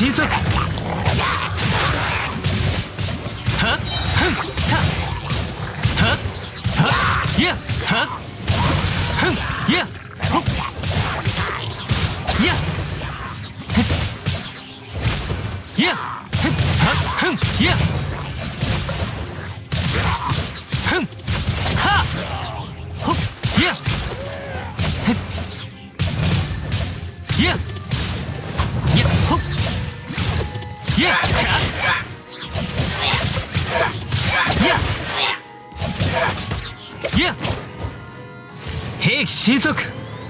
神速。はっふんたはっはっやはっふんやほっやへっやへっはっふんやふんはっほっやへっややほっやたや兵器神速。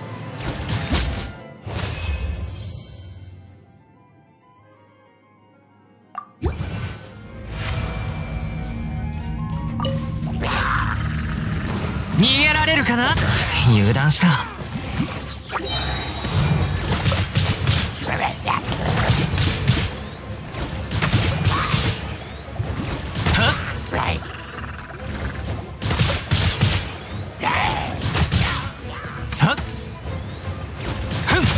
逃げられるかな。油断した。はっはっふん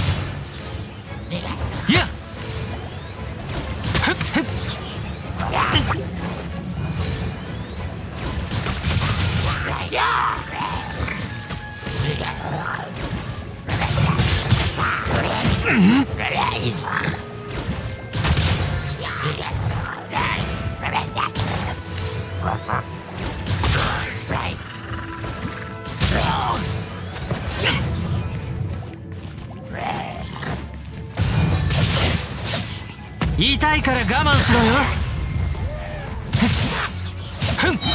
やふっふっ痛いから我慢しろよ。ふん